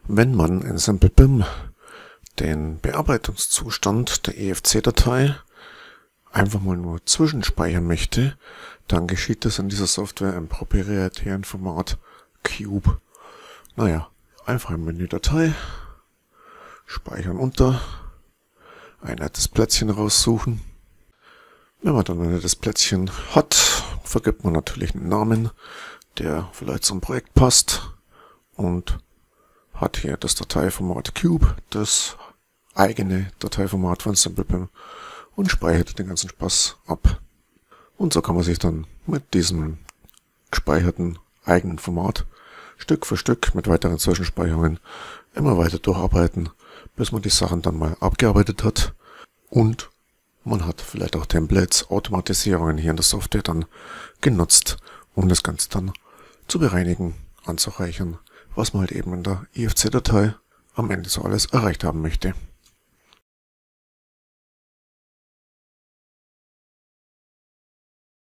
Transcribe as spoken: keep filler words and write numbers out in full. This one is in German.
Wenn man in SimpleBim den Bearbeitungszustand der E F C-Datei einfach mal nur zwischenspeichern möchte, dann geschieht das in dieser Software im proprietären Format Cube. Naja, einfach im Menü Datei, Speichern unter, ein nettes Plätzchen raussuchen. Wenn man dann ein nettes Plätzchen hat, vergibt man natürlich einen Namen, der vielleicht zum Projekt passt, und hat hier das Dateiformat Cube, das eigene Dateiformat von SimpleBim, und speichert den ganzen Spaß ab. Und so kann man sich dann mit diesem gespeicherten eigenen Format Stück für Stück mit weiteren Zwischenspeicherungen immer weiter durcharbeiten, bis man die Sachen dann mal abgearbeitet hat, und man hat vielleicht auch Templates, Automatisierungen hier in der Software dann genutzt, um das Ganze dann zu bereinigen, anzureichern, was man halt eben in der E F C-Datei am Ende so alles erreicht haben möchte.